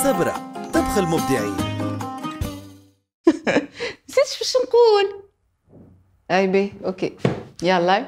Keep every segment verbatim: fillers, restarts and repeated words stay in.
صبرا طبخ المبدعين. نسيتش باش نقول. اي بي اوكي يلا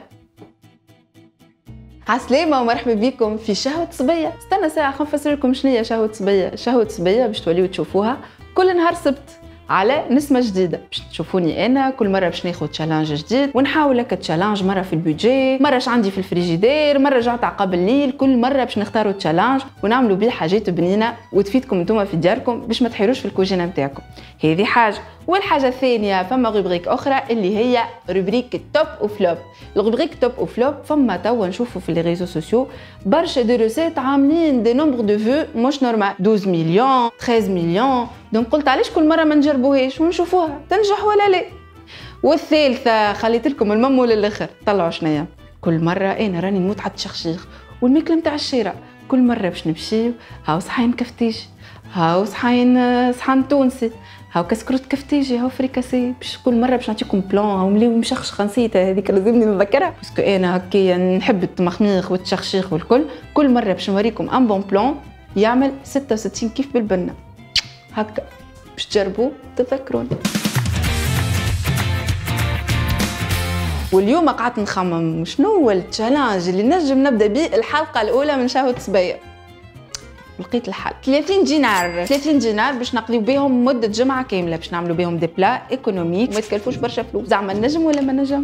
عسلامة ومرحبا بكم في شهوة صبية. استنى ساعة خلينا نفسر لكم شنو هي شهوة صبية. شهوة صبية باش توليو تشوفوها كل نهار سبت على نسمة جديدة. باش تشوفوني انا كل مرة باش ناخذ تشالنج جديد ونحاول هكا تشالنج، مرة في البودجي، مرة اش عندي في الفريجيدير، مرة رجعت عقب الليل. كل مرة باش نختاروا تشالنج ونعملوا بيه حاجات بنينة وتفيدكم انتوما في دياركم باش ما تحيروش في الكوجينة نتاعكم. هذه حاجة. والحاجة الثانية فما روبريك أخرى اللي هي روبريك توب وفلوب. الروبريك توب وفلوب فما توا نشوفوا في لي ريزو سوسيو برشا دي روسيت عاملين دي نومبر دو فو مش نورمال، اثناش مليون ثلاثة مليون. دونك قلت علاش كل مرة ما نجربوهاش ونشوفوها تنجح ولا لا. والثالثة خليت لكم الممو للآخر. طلعوا شنيا كل مرة أنا راني نموت على التشخشيخ والماكلة نتاع الشارع. كل مرة باش نمشيو هاو صحين كفتيش، هاو صحين صحن تونسي، هاو كسكروت كفتيجي، هاو فريكاسي. باش كل مره باش نعطيكم بلان هاو مليو مشخشخه نسيتها هذيك لازمني نذكرها باسكو انا هكايا نحب التمخميخ والتشخشيخ والكل. كل مره باش نوريكم ان بون بلان يعمل ستة وستين كيف بالبنه هكا باش تجربوا تذكروني. واليوم قعدت نخمم شنو هو التشالنج اللي نجم نبدا به الحلقه الاولى من شهوة صبية. لقيت الحل. ثلاثين دينار ثلاثين دينار باش نقضيو بهم مده جمعه كامله باش نعملوا بهم دي بلا ايكونوميك وما تكلفوش برشا فلوس. زعما نجم ولا ما نجمش؟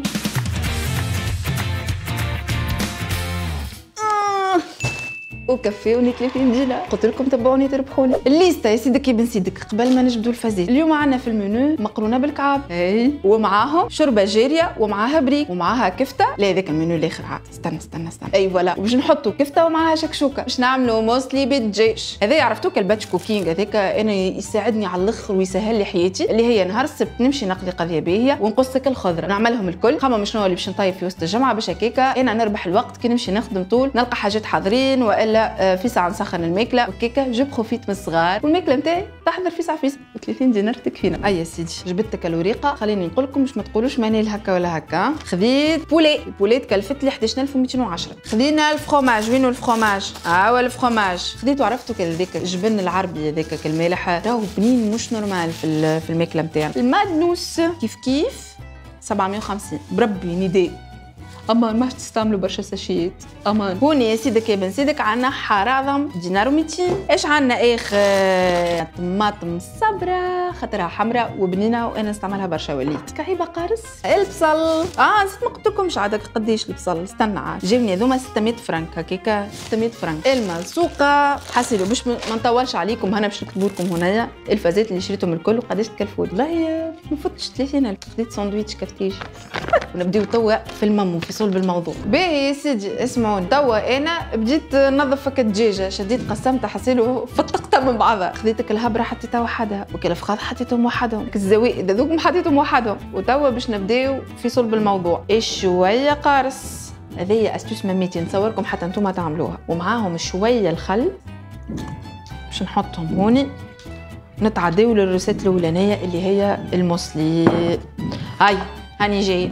وكفيوني ثلاثين دينار. قلت لكم تبعوني تربحوني. الليسته يا سيدك ابن سيدك قبل ما نجبدوا الفازيل. اليوم عندنا في المنيو مقرونه بالكعب اي ومعاهم شوربه جاريه ومعاها بريك ومعاها كفته. لا هذاك المنيو الاخر عاد استنى استنى استنى اي فوالا. وباش نحطوا كفته ومعاها شكشوكه. باش نعملوا موسلي بالدجاج. هذا عرفتوه كالباتش كوكينغ. هذاك انا يساعدني على الاخر ويسهل لي حياتي. اللي هي نهار السبت نمشي نقضي قضيه باهيه ونقص لك الخضره نعملهم الكل. خمم شنو اللي باش نطيب في وسط الجمعه باش هكاكا انا نربح الوقت كي نمشي نخدم طول نلقى حاجات حاضرين والا في ساعه نسخن الماكله وكيكه جو بروفيت من الصغار والماكله نتاعي تحضر في ساعه في ساعه. ثلاثين دينار تكفينا. اي يا سيدي جبدتك الوريقه. خليني نقول لكم باش ما تقولوش ماني هكا ولا هكا. خذيت بولي. البولي تكلفت لي احد عشر ألف ومئتين وعشرة. خذينا الفرomage. وينو الفرomage؟ ها الفرomage خذيته. عرفتوا هذاك الجبن العربي هذاك المالح راهو بنين مش نورمال في في الماكله نتاعنا. المادنوس كيف كيف سبعمية وخمسين. بربي نداء امان ما تستعملوا برشا ساشيات امان. هوني يا سيدك يا بن سيدك عندنا حراضم دينار ومئتين. ايش عندنا اخر؟ طماطم صبرا خاطرها حمراء وبنينه وانا نستعملها برشا وليت. كعيبه قارص. البصل اه نسيت ما قلت لكمش عاد قديش البصل. استنى عاد جاوني هذوما ستمية فرنك هكاكا ستمية فرنك. الملصوقه حاسيلو باش ما نطولش عليكم هنا باش نكتبوا لكم هنايا الفازات اللي شريتهم الكل وقداش تكلفوا. والله ما فتش ثلاثين ألف. خديت ساندويتش كفتيش ونبداو توا في المامو في صلب الموضوع. باهي يا سيدي اسمعوني. توا انا بديت ننظف هكا الدجاجه. شديت قسمتها حسيلو فتقتها من بعضها. خذيت الهبره حطيتها وحدها وكالفخاذ حطيتهم وحدهم. الزوائد هذوك حطيتهم وحدهم. وتوا باش نبداو في صلب الموضوع. شويه قارص. هذه استوس ماميتي نصوركم حتى انتم تعملوها. ومعاهم شويه الخل باش نحطهم هوني. نتعداو للروسيت الاولانيه اللي هي الموسلي. هاي هاني جايه.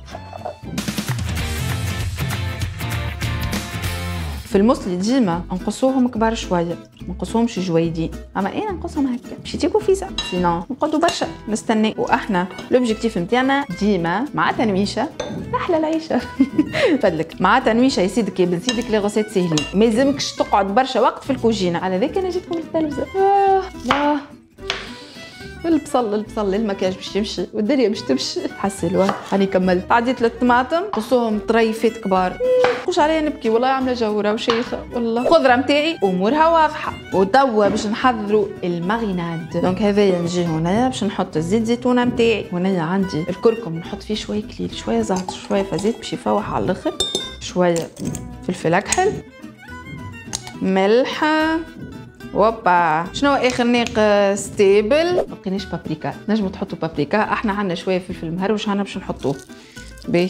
في الموسلي ديما نقصوهم كبار شويه ما نقصوهمش جويدين. اما انا نقصهم هكا باش يجيبوا في ساعه سينو نقعدوا برشا نستنى. واحنا لوبجيكتيف نتاعنا ديما مع تنويشه احلى العيشه فدلك مع تنويشه يا سيدك يا بن سيدك لي غوسيت ساهلين. ما يلزمكش تقعد برشا وقت في الكوجينه. على ذاك انا جيتكم للتلفزه. اه لا البصل البصل المكياج باش يمشي والدنيا باش تمشي. حسلوا هاني كملت. عديت للطماطم قصوهم طريفات كبار. مش عليا نبكي والله عامله جوره وشيخه والله. الخضره نتاعي امورها واضحه. وتوا باش نحضروا الماريناد. دونك هذايا نجي هنايا باش نحط الزيت زيتونه نتاعي. هنايا عندي الكركم نحط فيه شويه كليل شويه زعتر شويه فازيت باش يفوح على الاخر. شويه فلفل اكحل ملح. وبا شنو اخر ناق ستيبل؟ ما بقيناش بابريكا. نجموا تحطوا بابريكا. احنا عندنا شويه فلفل مهروش هنا باش نحطوه. باهي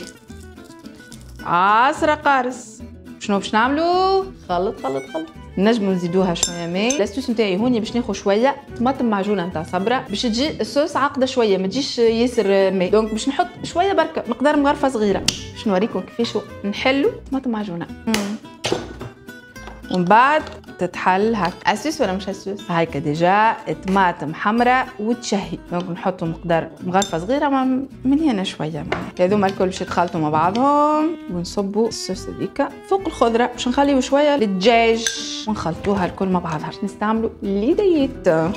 عصره قارص. شنو باش نعملوا؟ خلط خلط خلط. نجموا نزيدوها شويه ماء. لاستوس نتاعي هوني باش ناخذ شويه طماطم معجونه نتاع صبره باش تجي الصوص عاقده شويه ما تجيش ياسر ماء. دونك باش نحط شويه بركه مقدار مغرفه صغيره باش نوريكم كيفاش نحلوا طماطم معجونه. ومن بعد تتحل هكا. اسوس ولا مش اسوس؟ هايكا ديجا طماطم حمراء وتشهي، دونك نحطوا مقدار مغرفه صغيره من هنا شويه معناها. هذوما الكل باش يتخلطوا مع بعضهم ونصبوا الصوص هذيكا فوق الخضره، باش نخليو شويه للدجاج ونخلطوها الكل مع بعضها. باش نستعملوا اليديات.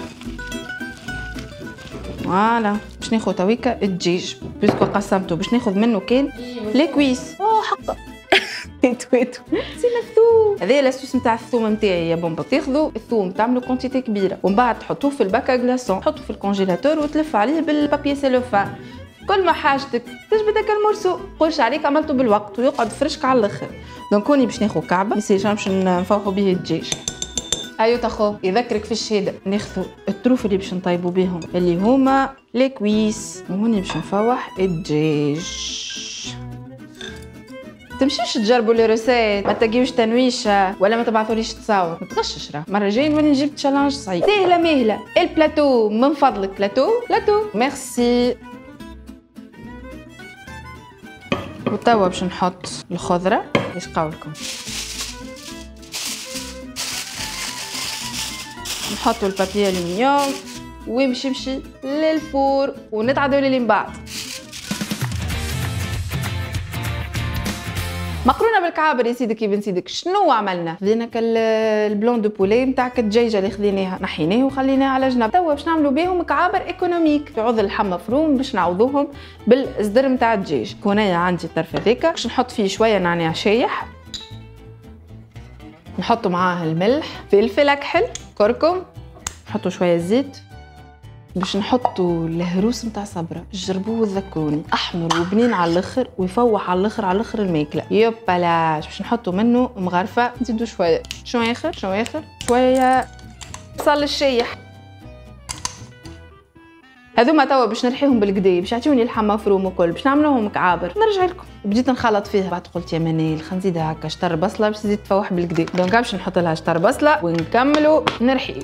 فوالا باش ناخذ تويكا الدجاج بيسكو قسمته باش ناخذ منه كان لي كويس. اوه حقا تويتو نسينا الثوم. هذا الاسوس نتاع الثوم نتاعي يا بومبا. تاخذوا الثوم تعملوا كونتيتي كبيره ومن بعد تحطوه في الباكا غلاسون، تحطوه في الكونجيلاتور وتلف عليه بالبابي سيلوفان. كل ما حاجتك تجبد هكا المرسو قولش عليك عملته بالوقت ويقعد فرشك على الاخر. دونك هوني باش ناخذ كعبه نسيت باش نفوحوا به الدجاج. ايوه تاخو يذكرك في الشهاده ناخذوا الطروف اللي باش نطيبوا بهم اللي هما لي كويس، وهوني باش نفوح الدجاج. تمشيوش تجربوا لي روسيت، ما تلاقيوش تنويشه ولا ما تبعثوليش تصاور، ما تغشش راه. مره جاي نولي نجيب تشالنج صعيب. سهله مهله. البلاتو من فضلك بلاتو بلاتو ميرسي. وتوا باش نحط الخضره. ايش قولكم؟ نحطوا البابي الومنيوم ويمشي مشي للفور ونتعدوا لي من بعد. مقرونه بالكعابر يا سيدك يا بن سيدك. شنو عملنا؟ خذينا البلون دو بولي نتاعك الدجاجه اللي خذيناها نحيناه وخليناه على جنب. توا باش نعملوا بهم كعابر ايكونوميك في عوض اللحم مفروم باش نعوضوهم بالصدر نتاع الدجاج. هنايا عندي الطرف هذاك باش نحط فيه شويه نعناع شايح، نحطوا معاه الملح، فلفل اكحل، كركم، نحطوا شويه زيت باش نحطوا الهروس نتاع صبره. جربوه وتذكروني احمر وبنين على الاخر ويفوح على الاخر على الاخر الماكله. يوبالاش باش نحطوا منه مغرفه. نزيدوا شويه شنو اخر شنو اخر شويه بصل الشايح. هذوما توا باش نرحيهم بالكدا باش يعطيوني اللحم مفروم وكل باش نعملوهم كعابر. نرجع لكم بديت نخلط فيها بعد قلت يا منال خلينا نزيدها هكا شطر بصله باش تزيد تفوح بالكدا. دونك باش نحط لها شطر بصله ونكملوا نرحي.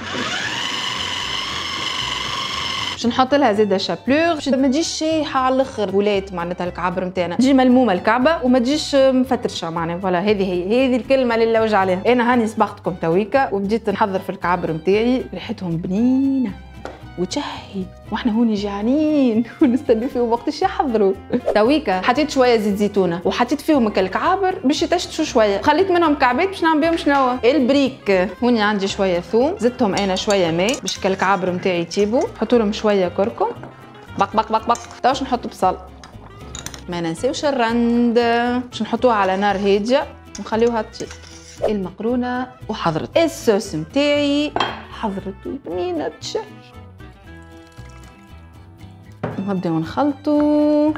باش نحط لها زيده شابلور باش ما تجيش شايحه على الاخر. ولات معناتها الكعابر نتاعنا تجي ملمومه الكعبه وما تجيش مفترشه معناها. فوالا هذه هي هذه الكلمه اللي لوج عليها. انا هاني صبغتكم تويكا وبديت نحضر في الكعابر نتاعي. ريحتهم بنينه وتشهي واحنا هوني جعانين ونستنى فيهم وقتاش يحضروا. تويكا حطيت شويه زيت زيتونه وحطيت فيهم الكعابر باش يتشتشوا شويه. خليت منهم كعبات باش نعمل بهم شنو البريك. هوني عندي شويه ثوم زدتهم انا شويه ماء باش الكعابر نتاعي يطيبوا. نحط لهم شويه كركم بق بق بق بق. تواش نحط بصل. ما ننساوش الرند باش نحطوها على نار هاديه ونخليوها تطيب. المقرونه وحضرت الصوص نتاعي حضرت بنينه تشهي. نبداو نخلطو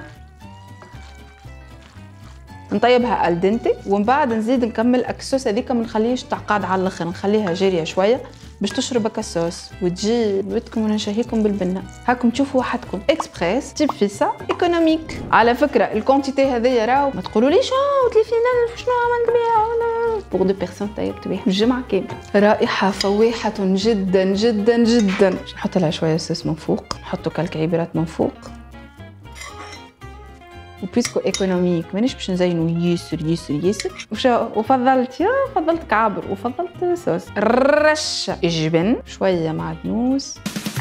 نطيبها الدنتي ومن بعد نزيد نكمل الصوص هذيك ما نخليهاش تعقاد على الاخر. نخليها جاريه شويه باش تشرب هكا الصوص وتجي نودكم ونشهيكم بالبنه. هاكم تشوفوا وحدكم اكسبريس تيب فيسا ايكونوميك. على فكره الكونتيتي هذيا راهو ما تقولوليش اه ثلاثين ألف شنو عملت بها ولا بوغ دو بيرسون طيبت بها الجمعه كامله. رائحه فواحه جدا جدا جدا. باش نحط لها شويه صوص من فوق. نحطوا كالكعيبرات من فوق وبيسكو ايكونوميك مانيش باش نزينو ياسر ياسر ياسر. وفضلت يا فضلت كعبر وفضلت صوص رشه جبن شويه معدنوس.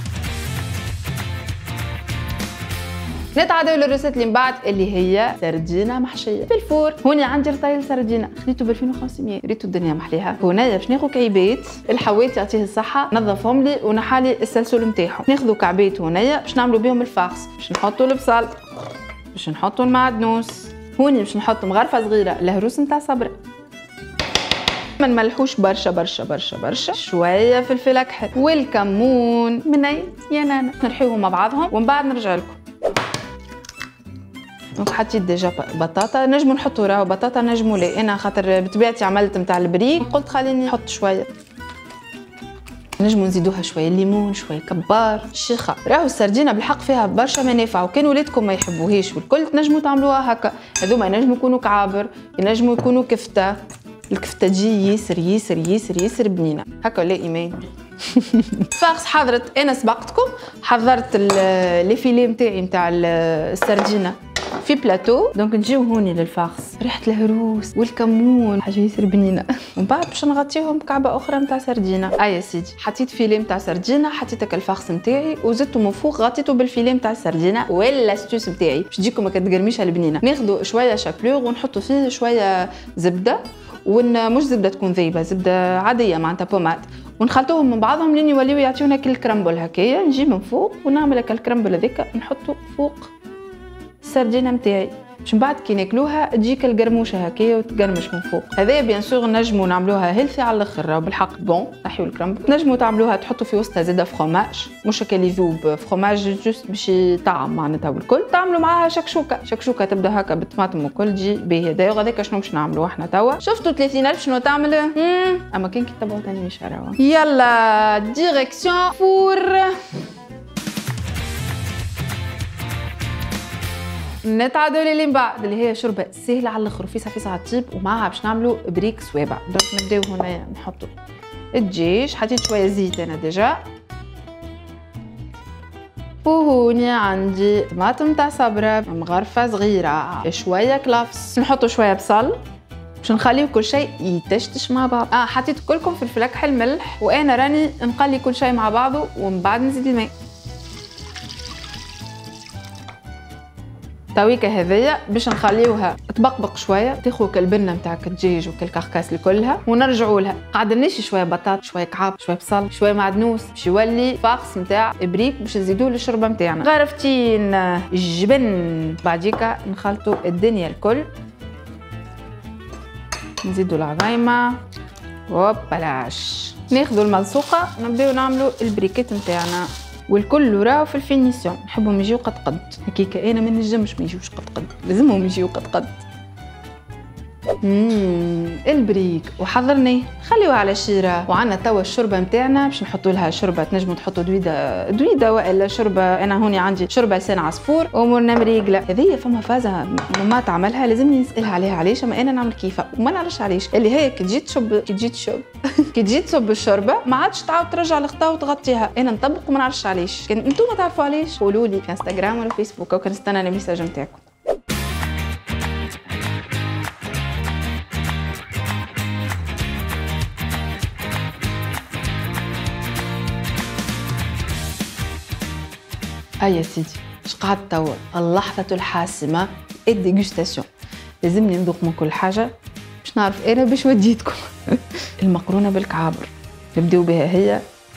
نتعداو للروسيت اللي من بعد اللي هي سردينه محشيه في الفور. هوني عندي رطيل سردينه خديته ب ألفين وخمسمية. ريتو الدنيا محليها. هنايا باش ناخذ كعيبات الحوات يعطيه الصحه نظفهم لي ونحالي السلسول نتاعهم. ناخذ كعبات هنايا باش نعملوا بهم الفارس. باش نحطوا البصل باش نحطوا المعدنوس. هوني باش نحط مغرفه صغيره الهروس نتاع صبره. ما نملحوش برشا برشا برشا برشا. شويه فلفل اكحل والكمون مني يا نانا. نرحيوهم مع بعضهم ومن بعد نرجع لكم. دونك حطيت ديجا بطاطا. نجموا نحطوا راهو بطاطا نجموا لا. انا خاطر بطبيعتي عملت نتاع البريك قلت خليني نحط شويه. نجموا نزيدوها شويه ليمون شويه كبار شيخه. راهو السردينه بالحق فيها برشا منافع وكان ولادكم ما يحبوهاش والكل تنجموا تعملوها هكا. هذوما ينجموا يكونوا كعابر ينجموا يكونوا كفته. الكفته تجي ياسر ياسر ياسر ياسر بنينه هكا. لا ايمان فارس حضرت. انا سبقتكم حضرت لي فيلي نتاعي نتاع السردينه في بلاتو. دونك نجيو هوني للفاخس، ريحه الهروس والكمون حاجه ياسر بنينه. ومن بعد باش نغطيهم بكعبه اخرى نتاع سردينه. اي يا سيدي حطيت فيليه نتاع سردينه، حطيت هكا الفاخس نتاعي وزدته من فوق غطيته بالفيليه نتاع السردينه ولا ستوس نتاعي باش تجيكم هكا تقرميشه البنينه. ناخذوا شويه شابلور ونحطوا فيه شويه زبده، ون مش زبده تكون ذايبه، زبده عاديه معناتها بومات، ونخلطوهم من بعضهم لين يوليو يعطيونا كل كرامبل هكايا. نجي من فوق ونعمل هكا الكرامبل هذاك نحطه فوق السردينه نتاعي باش من بعد كي ناكلوها تجيك القرموشه هكايا وتقرمش من فوق. هذايا بيان سور نجموا نعملوها هيلثي على الاخر، راهو بالحق بون نحيو الكرامبل. نجموا تعملوها تحطوا في وسطها زاده فروماج، مش هكا اللي يذوب فروماج جوست باش يطعم معناتها والكل. تعملوا معاها شكشوكه، شكشوكه تبدا هكا بالطماطم والكل تجي باهيه. دايوغ هذاك شنو باش نعملوا احنا توا. شفتوا ثلاثين ألف شنو تعمل؟ اما كان كي تبعوا ثاني مش راهو. يلا ديريكسيون فور. نتعادوا لي من بعد اللي هي شوربه سهله على الاخر وفيسها فيسها طيب، ومعها باش نعملوا بريك سوابع. دونك نبداو هنا نحطوا الدجاج، حطيت شويه زيت انا ديجا، وهوني عندي طماطم تاع صبره مغرفه صغيره، شويه كلافس، نحطوا شويه بصل باش نخليو كل شيء يتشتش مع بعض. اه حطيت كلكم فلفل كحل ملح، وانا راني نقلي كل شيء مع بعضه ومن بعد نزيد الماء. تويكا هذيا باش نخليوها تبقبق شويه، تاخذ كالبنه نتاع الدجاج وكالكركاس كلها، ونرجعوا لها قعدناش شويه بطاط شويه كعاب شويه بصل شويه معدنوس باش يولي فاخس نتاع بريك باش نزيدوه للشوربه نتاعنا. غرفتين الجبن، بعديكا نخلطوا الدنيا الكل، نزيدوا العظيمه وبلاش، ناخذوا الملصوقه نبداو نعملوا البريكات نتاعنا. والكل راهو في الفينيسيون، نحبهم يجيو قد قد هكيكا. انا ما نجمش ما يجيوش قد قد، لازمهم يجيو قد قد. اممم البريك وحضرناه خليوه على شيره. وعندنا توا الشوربه نتاعنا باش نحطوا لها شوربه، تنجموا تحطوا دويده دويده والا شوربه. انا هوني عندي شوربه لسان عصفور امورنا مريقله. هذيا فما فازه ماما تعملها لازمني نسالها عليها علاش، اما انا نعمل كيفها وما نعرفش علاش. اللي هي كي تجي تشب كي تجي تشب كي تجي تصب الشوربه ما عادش تعاود ترجع لخطا وتغطيها. انا نطبق وما نعرفش علاش. كان انتم تعرفوا علاش قولوا لي في انستغرام ولا فيسبوك، وكنستنى الميساج نتاعكم. هيا يا سيدي اش قعدت توا اللحظة الحاسمة، الديغوستاسيون. لازمني نذوق من كل حاجة باش نعرف انا باش وديتكم. المقرونة بالكعابر نبداو بها هي.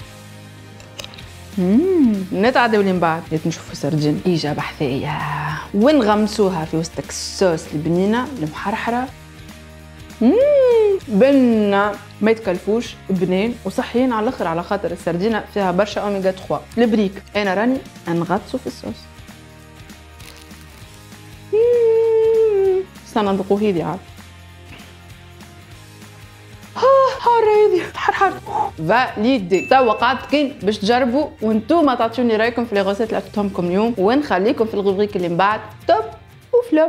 اممم نتعداو لي من بعد نشوفوا سردين اجابة حثايا ونغمسوها في وسط الصوص البنينة المحرحرة. اممم بنة ما يتكلفوش، بنين وصحيين على الاخر، على خاطر السردينه فيها برشا اوميغا ثلاثة. البريك انا راني نغطسو في الصوص. استنى نذوقو هيدي عاد. ها حار هيدي حار حار فاليدي. توا قعدت كين باش تجربوا وانتوما تعطيوني رايكم في لي غوسيت اللي عطيتهم لكم اليوم، ونخليكم في الغوبريك اللي من بعد توب وفلوب.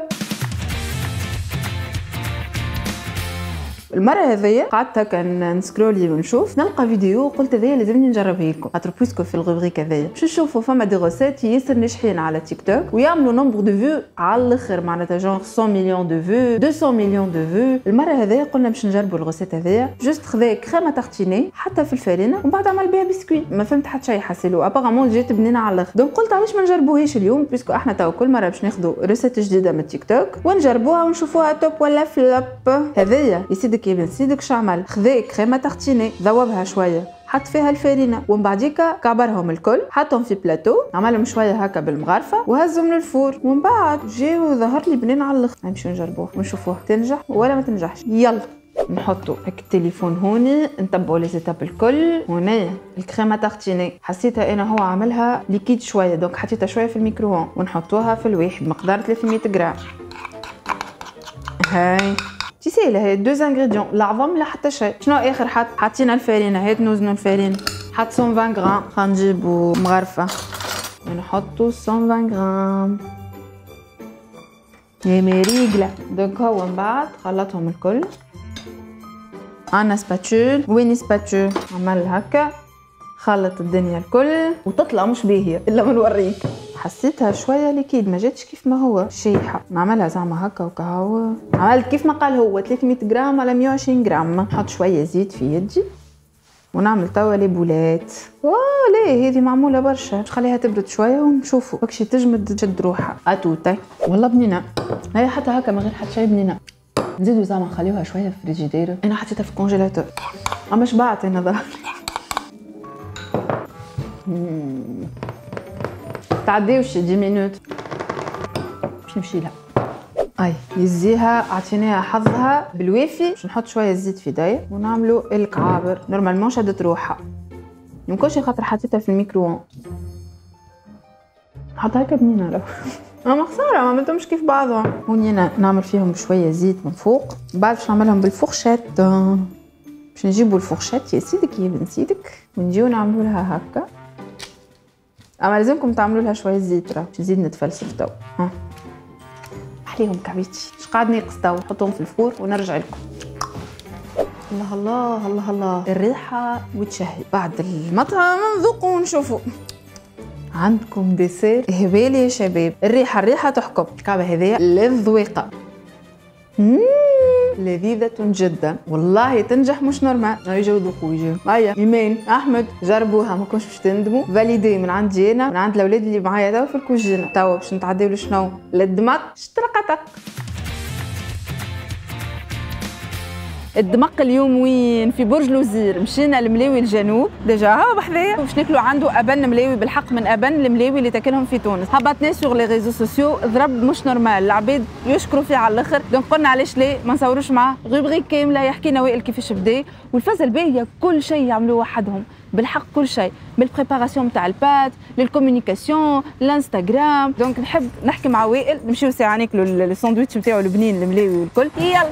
المره هذيا قعدت هكا نسكرولي ونشوف نلقى فيديو قلت هذايا لازمني نجربها لكم، خاطر بويسكو في الغوبريك هذايا باش نشوفوا فما دي غوسيت ياسر ناجحين على تيك توك ويعملوا نومبر دو فيو على الاخر، معناتها جونغ مية مليون دو فيو مئتين مليون دو فيو. المره هذيا قلنا باش نجربوا الغوسيت هذيا. جوست خذا كريمه تارتيني حتى في الفارينه ومن بعد عمل بها بسكوي، ما فهمت حتى شيء حسيلو ابارامون جات بنينه على الاخر. دونك قلت علاش ما نجربوهاش اليوم، بيسكو احنا توا كل مره باش ناخذوا ريسيت جديده من تيك توك ونجربوها ونشوفوها توب ولا فلوب. هذايا يسيدك يا بن سيدك عمل خذا كريمه تارتيني ذوبها شويه حط فيها الفارينه ومن بعديكا كعبرهم الكل حطهم في بلاتو عملهم شويه هكا بالمغرفه وهزهم للفور ومن بعد جاو ظهر لي بنين على الاخر. نمشيو نجربوه ونشوفوه تنجح ولا ما تنجحش. يلا نحطوا هك التليفون هوني نتبعوا لي زيتاب الكل. هنا الكريمه تارتيني حسيتها انا هو عاملها ليكيد شويه، دونك حطيتها شويه في الميكرووون ونحطوها في الواحد مقدار ثلاثمية غرام. هاي تي سهله هي دو انغريديون لا عظم لا حتى شيء. شنو اخر حط حطينا الفارينه، هات نوزنوا الفارينه حط مية وعشرين غرام. غنجيبو مغرفه ونحطو مية وعشرين غرام يا مريقله. دونك هو من بعد خلطهم الكل. عندنا سباتول، وين سباتول عمل هكا خلط الدنيا الكل وتطلع مش باهيه الا ما نوريك. حسيتها شويه ليكيد، ما جاتش كيف ما هو شيحه. نعملها زعما هكا وكهو، عملت كيف ما قال هو ثلاثمية غرام ولا مية وعشرين غرام. نحط شويه زيت في يدي ونعمل توا لي بولات. اوه ليه هذه معموله برشا، نخليها تبرد شويه ونشوفوا وكشي تجمد تشد روحها. اتوتي والله بنينه هي، حتى هكا من غير حتى شيء بنينه. نزيدو زعما نخليوها شويه في الفريجيدير. انا حطيتها في الكونجيلاتور اما شبعت انا ظهر. تعديوش عشرة مينوت باش نمشي لها. اي يزيها عطيناها حظها بالوافي. باش نحط شويه زيت في يديا ونعملوا الكعابر. نورمالمون شدت روحها، يمكنش خاطر حطيتها في الميكرووند. نحط هكا بنينه لو اما خساره ما عملتهمش كيف بعضهم. ونينا نعمل فيهم بشويه زيت من فوق. بعد باش نعملهم بالفورشيت. باش نجيبوا الفورشيت يا سيدك يا بن سيدك ونجيو نعملوا لها هكا. اما لازمكم تعملوا لها شويه زيت راه باش نزيد نتفلسف تو. ها عليهم كعبيتي اش قاعد ناقص تو. نحطهم في الفور ونرجع لكم. الله الله الله الله الريحه وتشهي. بعد المطعم نذوقوا ونشوفوا. عندكم ديسير هبالي يا شباب. الريحه الريحه تحكم. الكعبه هذيا للذويقه. لذيذة جدا والله تنجح مش نورمال. يجوا ذوقوا يجوا. هيا ايمان احمد جربوها ما كنتش باش تندموا. فاليدي من عندي انا من عند الاولاد اللي معايا توا في الكوجينه. توا باش نتعداو لشنو؟ للدمق. شطرقتك الدمق اليوم وين؟ في برج لوزير. مشينا لملاوي الجنوب ديجا ها بحذايا باش ناكلوا عنده ابن ملاوي بالحق من ابن الملاوي اللي تاكلهم في تونس. هبطناه سوغ لي ريزو سوسيو ضرب مش نورمال. العباد يشكروا فيه على الاخر. دونك قلنا علاش ليه ما نصوروش معاه روبريك كامله يحكي لنا وائل كيفاش بدا. والفازه الباهيه كل شيء يعملوه وحدهم بالحق. كل شيء من البريباراسيون تاع البات للكومونيكاسيون الانستغرام. دونك نحب نحكي مع وائل نمشيو ساعه ناكلوا الساندويتش نتاعو البنين الملاوي والكل. يلا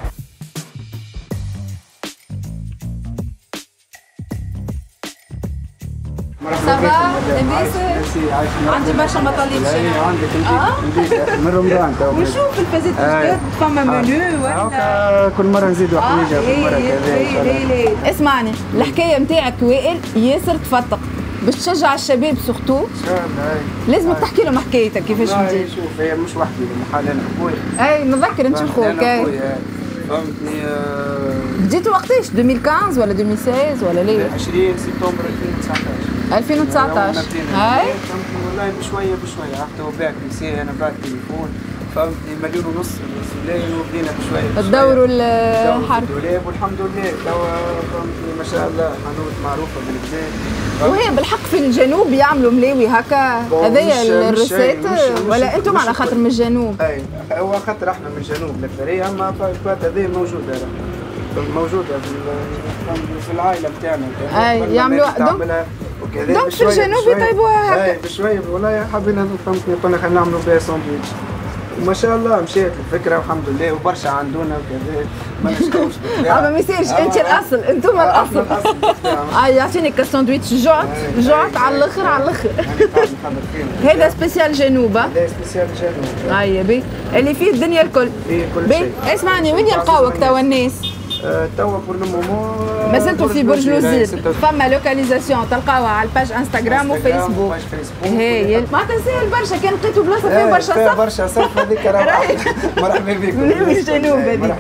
صباح لاباس. عندي برشا مطالب شنو عندك انت من رمضان تو ونشوف الفازات الجداد فما منو ولا كل مره نزيدوا حويجه كل مره كذا. اسمعني الحكايه نتاعك وائل ياسر تفتق باش تشجع الشباب سورتو. لازمك تحكي لهم حكايتك كيفاش بديت. شوف هي مش وحدي المحل انا خويا. اي نتذكر انت خوك. فهمتني. بديتوا وقتاش؟ ألفين وخمسطاش ولا ألفين وستة عشر ولا ليه؟ عشرين سبتمبر ألفين وتسعطاش. ألفين وتسعطاش هاي والله بشويه بشويه. حتى هو باع كيسي انا بعت تليفون فهمتني مليون ونص ملايين وبدينا بشويه تدوروا الحرب. الدولاب والحمد لله توا فهمتني ما شاء الله حانوت معروفه بالكدا. وهي بالحق في الجنوب يعملوا ملاوي هكا. هذايا الريسيت ولا انتم على خاطر من الجنوب؟ اي هو خاطر احنا من الجنوب الاكثريه. اما البات هذه موجوده موجوده في العائله بتاعنا. اي يعملوها دونك دونك في الجنوب يطيبوها هكا. اي بشويه والله حبينا فهمتني قلنا خلينا نعملوا بها ساندويتش. وما شاء الله مشيت الفكره والحمد لله وبرشا عندنا وكذا ما نشكوش. اما ما يصيرش انت الاصل انتم الاصل. اي يعطيني الساندويتش جوعت جوعت على الاخر على الاخر. هذا سبيسيال جنوب. هذا سبيسيال جنوب. اي بي اللي فيه الدنيا الكل. فيه كل شيء. اسمعني وين يلقاوك توا الناس؟ توا بور لو مومون مازلتوا في برج لوزير. فما لوكاليزاسيون تلقاوها على الباج انستغرام وفيسبوك. هي ما تنسى برشا كان لقيتوا بلاصه فيها برشا صف. برشا صف هذيك راه مرحبا بكم. من الجنوب هذيك.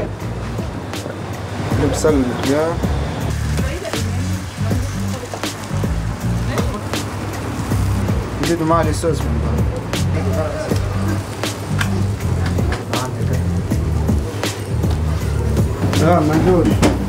نبصل يا نزيدوا معاه لي صوص من بعد. لا منجوش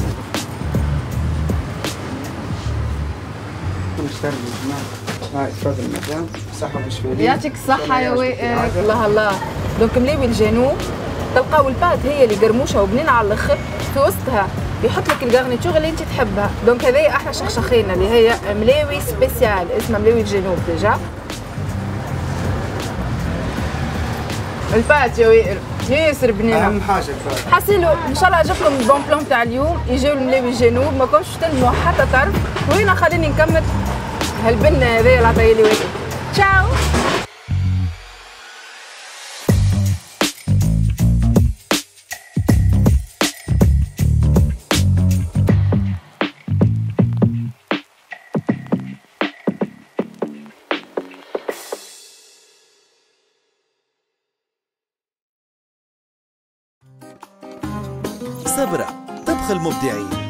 نشتري جماعة. هاي تفضل مدام صحة بالشفاء. يعطيك الصحة يا وائل. الله الله. دونك ملاوي الجنوب تلقاو البات هي اللي قرموشة وبنينة على الاخر. في وسطها يحط لك الكارنيتور اللي انت تحبها. دونك هذايا احلى شخشخينة اللي هي ملاوي سبيسيال اسمها ملاوي الجنوب ديجا. البات يا وائل ياسر بنينه. اهم حاجه الفات. حسيلو ان شاء الله عجبكم البون بلون تاع اليوم. يجيو الملاوي الجنوب ما كنتش تنجموا حتى طرف. وهنا خليني نكمل هالبنه هذايا اللي عطايا لي وائل. تشاو. خبرة. طبخ المبدعين.